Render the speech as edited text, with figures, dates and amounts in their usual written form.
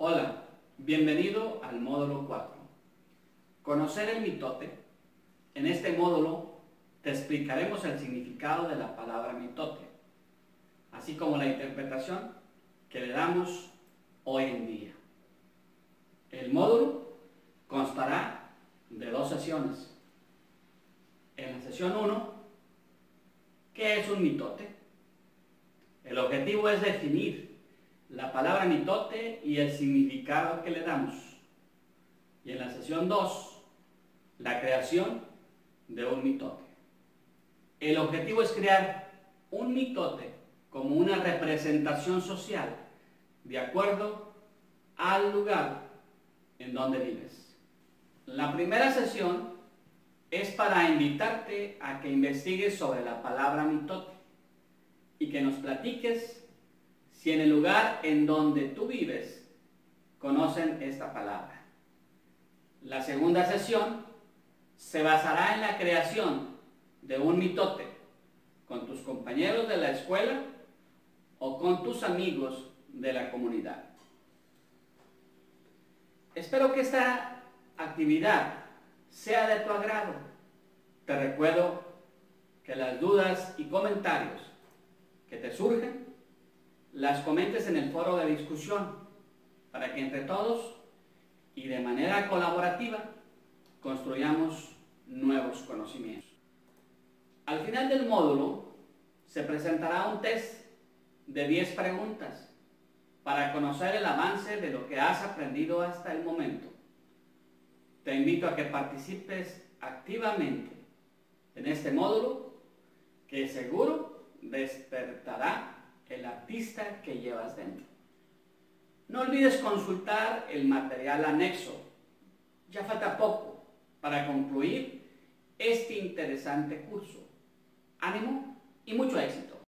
Hola, bienvenido al módulo 4. Conocer el mitote. En este módulo te explicaremos el significado de la palabra mitote, así como la interpretación que le damos hoy en día. El módulo constará de 2 sesiones. En la sesión 1, ¿qué es un mitote? El objetivo es definir la palabra mitote y el significado que le damos. Y en la sesión 2, la creación de un mitote. El objetivo es crear un mitote como una representación social de acuerdo al lugar en donde vives. La primera sesión es para invitarte a que investigues sobre la palabra mitote y que nos platiques si en el lugar en donde tú vives conocen esta palabra. La segunda sesión se basará en la creación de un mitote con tus compañeros de la escuela o con tus amigos de la comunidad. Espero que esta actividad sea de tu agrado. Te recuerdo que las dudas y comentarios que te surgen las comentes en el foro de discusión para que entre todos y de manera colaborativa construyamos nuevos conocimientos. Al final del módulo se presentará un test de 10 preguntas para conocer el avance de lo que has aprendido hasta el momento. Te invito a que participes activamente en este módulo que seguro despertará el artista que llevas dentro. No olvides consultar el material anexo. Ya falta poco para concluir este interesante curso. Ánimo y mucho éxito.